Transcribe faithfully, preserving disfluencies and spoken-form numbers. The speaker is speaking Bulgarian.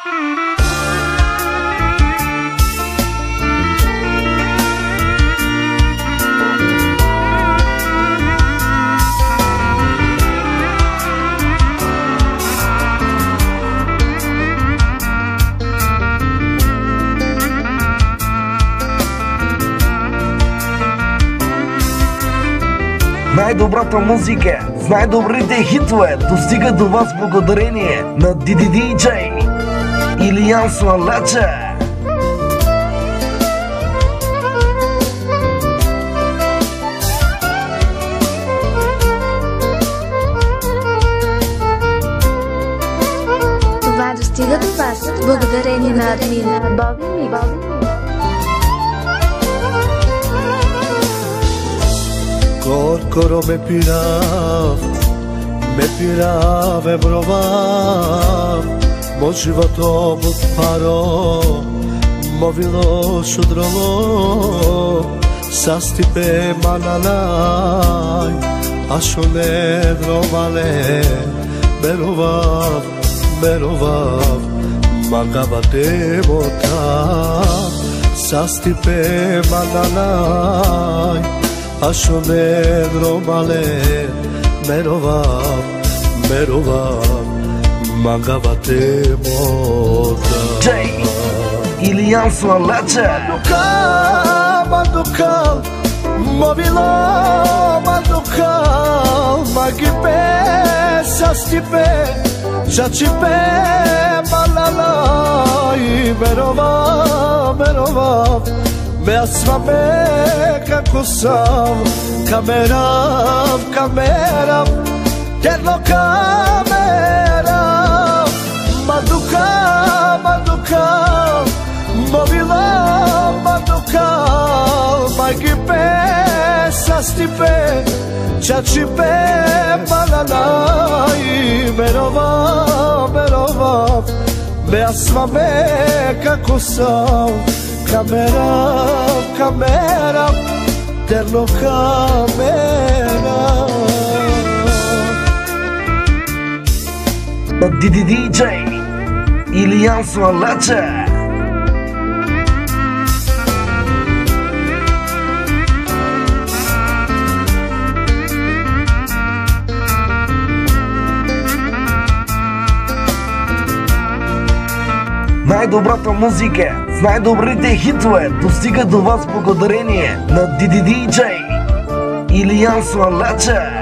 Най-добрата музика с най-добрите хитове достига до вас благодарение на ди ди ди джей Илиян Слалача. Това достига до вас благодарение на админа Боби Микс. Κορκορό με πειράβ, με πειράβ εμπροβάμ, μο životo bud paro, mo vilo su dromo, sastipe manalaj, ašo ne dromale, merovav, merovav, magavate motav, sastipe manalaj, ašo ne dromale, merovav, merovav, magavate motav. Джей Илиян Слалача. Madukal, madukal, movilo, madukal, magipe, sastipe, jacipe, malalai, merovav, merovav, me asvame kako sam, kamerav, kamerav, jedno kamerav, madukal, madukal, movilo, madukal, magipe, sastipe, jacipe, malalai, merovav, merovav, me asvame kako sam, kamerav, kamerav, jedno kamerav. ди ди ди джей Илиян Слалача. Най-добрата музика с най-добрите хитове достига до вас благодарение на ди ди ди джей Илиян Слалача.